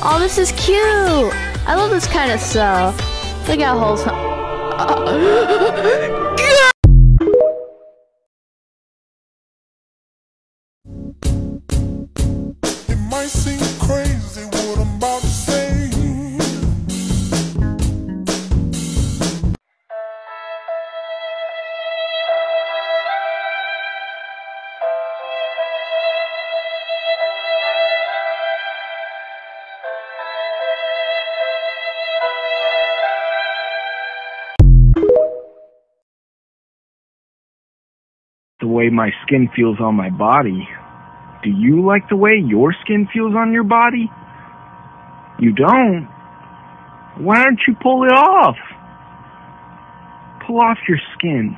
Oh, this is cute. I love this kind of stuff. Look at holes. It might seem crazy what I'm about to say. The way my skin feels on my body. Do you like the way your skin feels on your body? You don't? Why don't you pull it off? Pull off your skin.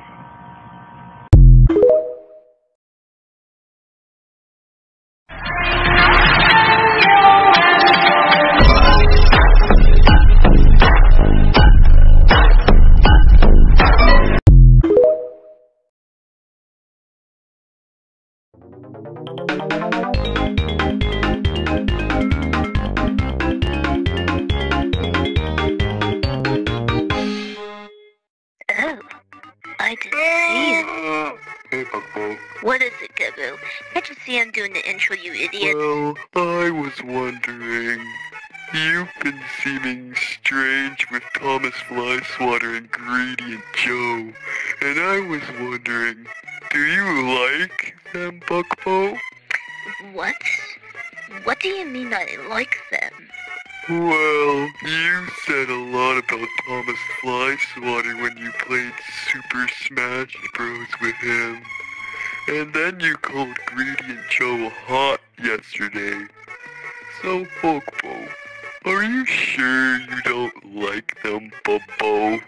I didn't see him. Hey, Bugbo. What is it, Bugbo? Can't you see I'm doing the intro, you idiot? Well, I was wondering. You've been seeming strange with Thomas Flyswatter and Gradient Joe, and I was wondering, do you like them, Bugbo? What? What do you mean I like them? Well, you said a lot about Thomas Flyswatter when you played Super Smash Bros. With him. And then you called Gradient Joe hot yesterday. So, Bugbo, are you sure you don't like them, Bugbo?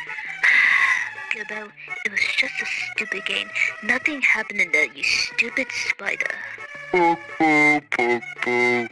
Bugbo, it was just a stupid game. Nothing happened in there, you stupid spider. Bugbo, Bugbo,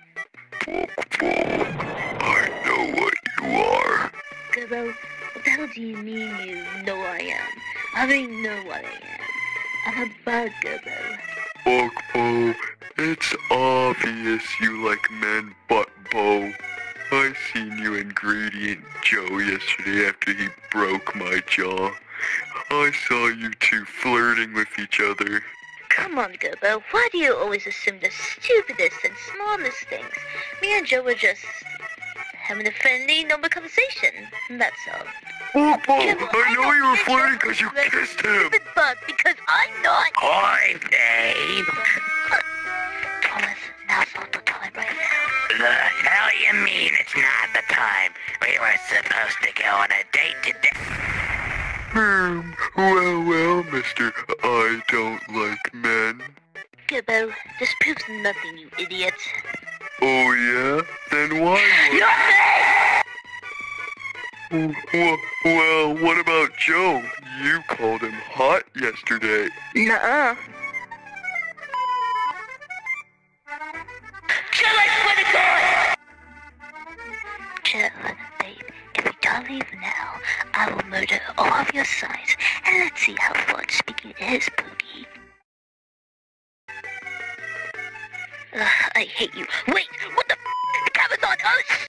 Bugbo. I know what you are. Bugbo, what the hell do you mean you know I am? I already know what I am. I'm a bug, Bugbo. Bugbo, it's obvious you like men, Bugbo. I seen you and Gradient Joe yesterday after he broke my jaw. I saw you two flirting with each other. Come on, Bugbo, why do you always assume the stupidest and smallest things? Me and Joe were just having a friendly, normal conversation, that's all. Bugbo, I know you were flirting because you kissed him. Stupid bug, because I'm not. Hi, babe. Thomas, now's not the time right now. The hell you mean it's not the time? We were supposed to go on a date today. Well, mister, I don't like men. Bugbo, this proves nothing, you idiot. Oh yeah? Then why Well, what about Joe? You called him hot yesterday. Nuh-uh. Chill, I swear to God! Chill, babe. If we don't leave now, I will murder all of your signs, and let's see how fun speaking is, Pookie. I hate you. Wait, what the f***? The camera's on us!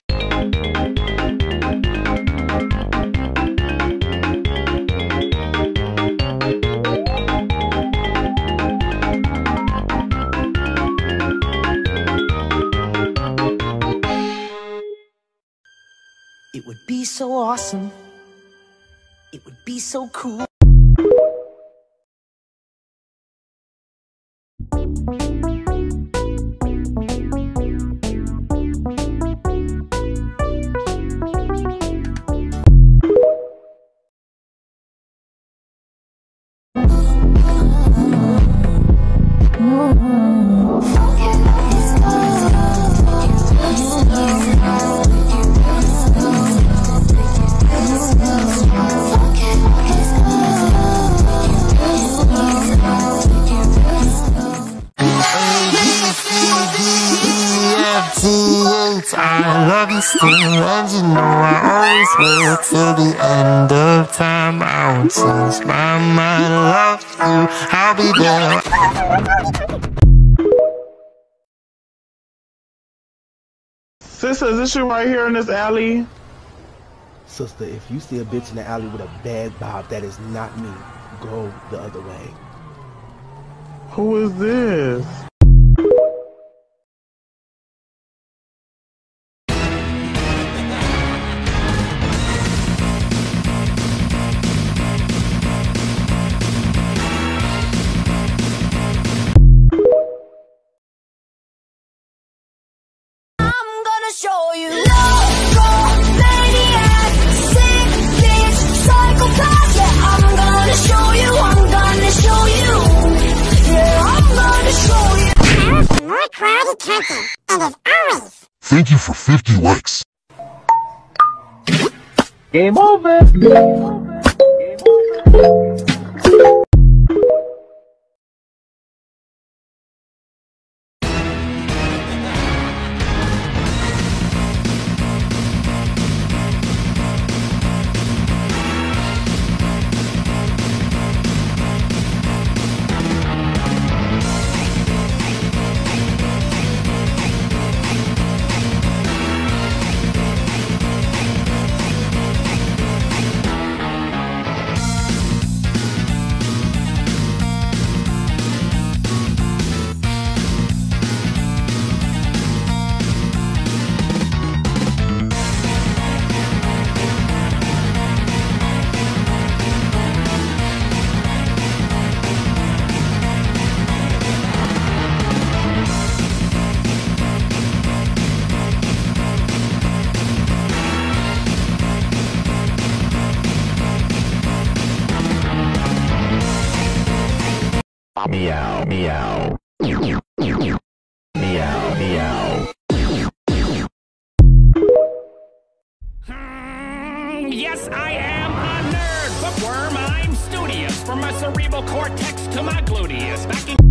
It would be so awesome. It would be so cool. I love you still, and you know I always will. Till the end of time, I won't change my mind. Love you, I'll be there. Sister, is this you right here in this alley? Sister, if you see a bitch in the alley with a bad bob, that is not me. Go the other way. Who is this? Show you maniac, sick bitch, psychopath. Yeah, I'm gonna show you. Yeah, I'm gonna show you. More crowded temple, and as always. Thank you for 50 likes. Game over. Meow, meow. Meow, meow. Yes, I am a nerd, bookworm. I'm studious. From my cerebral cortex to my gluteus. Back in